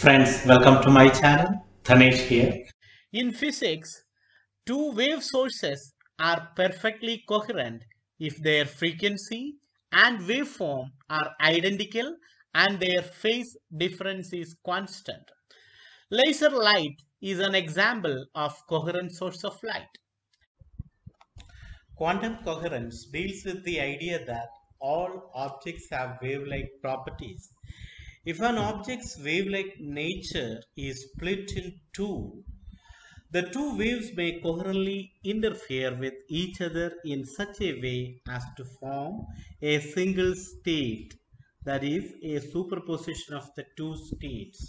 Friends, welcome to my channel. Dhanesh here. In physics, two wave sources are perfectly coherent if their frequency and waveform are identical and their phase difference is constant. Laser light is an example of coherent source of light. Quantum coherence deals with the idea that all objects have wave-like properties. If an object's wave-like nature is split in two, the two waves may coherently interfere with each other in such a way as to form a single state, that is, a superposition of the two states.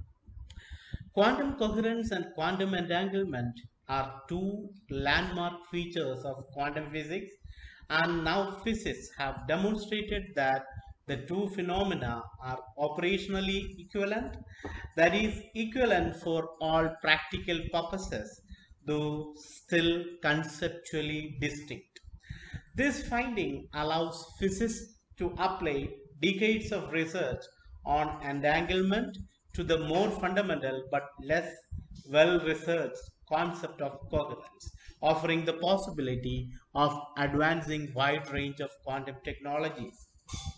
Quantum coherence and quantum entanglement are two landmark features of quantum physics, and now physicists have demonstrated that the two phenomena are operationally equivalent, that is, equivalent for all practical purposes, though still conceptually distinct. This finding allows physicists to apply decades of research on entanglement to the more fundamental but less well researched concept of coherence, offering the possibility of advancing wide range of quantum technologies.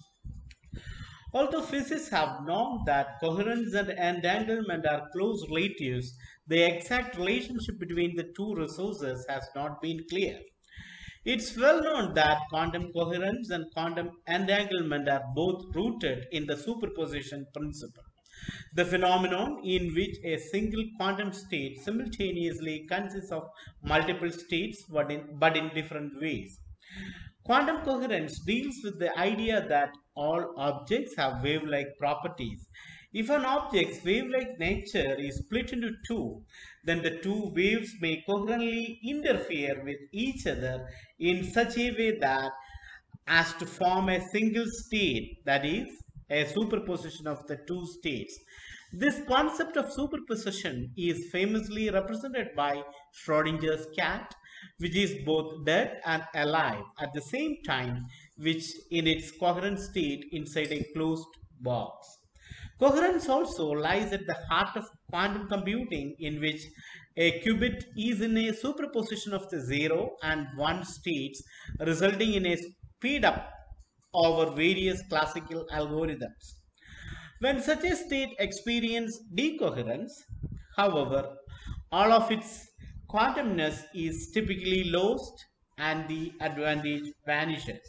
Although physicists have known that coherence and entanglement are close relatives, the exact relationship between the two resources has not been clear. It's well known that quantum coherence and quantum entanglement are both rooted in the superposition principle, the phenomenon in which a single quantum state simultaneously consists of multiple states but in different ways. Quantum coherence deals with the idea that all objects have wave-like properties. If an object's wave-like nature is split into two, then the two waves may coherently interfere with each other in such a way that as to form a single state, that is, a superposition of the two states. This concept of superposition is famously represented by Schrodinger's cat, which is both dead and alive at the same time, which in its coherent state inside a closed box. Coherence also lies at the heart of quantum computing, in which a qubit is in a superposition of the 0 and 1 states, resulting in a speed up over various classical algorithms. When such a state experiences decoherence, however, all of its quantumness is typically lost and the advantage vanishes.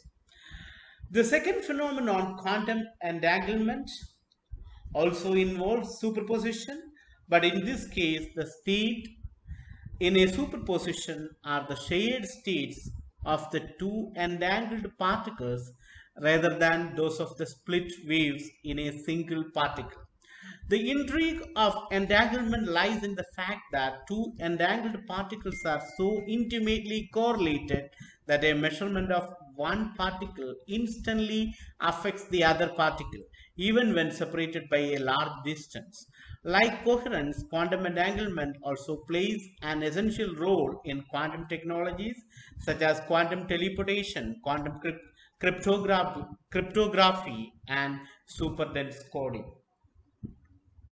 The second phenomenon, quantum entanglement, also involves superposition, but in this case, the state in a superposition are the shared states of the two entangled particles rather than those of the split waves in a single particle. The intrigue of entanglement lies in the fact that two entangled particles are so intimately correlated that a measurement of one particle instantly affects the other particle, even when separated by a large distance. Like coherence, quantum entanglement also plays an essential role in quantum technologies such as quantum teleportation, quantum cryptography, and superdense coding.